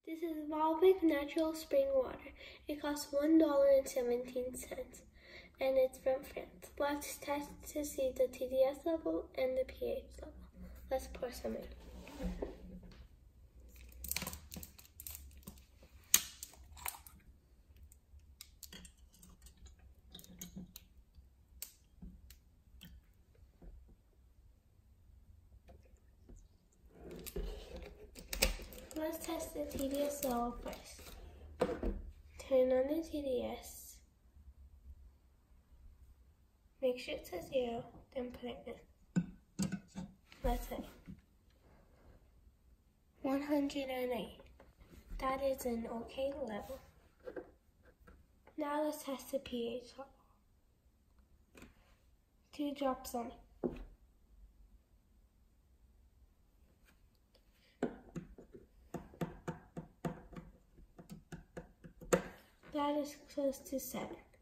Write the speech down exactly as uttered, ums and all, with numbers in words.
This is Volvic natural spring water. It costs one dollar and seventeen cents and it's from France. Let's test to see the T D S level and the pH level. Let's pour some in. Let's test the T D S level first. Turn on the T D S. Make sure it's a zero, then put it in. Let's say one hundred eight. That is an okay level. Now let's test the pH level. Two drops on it. That is close to seven.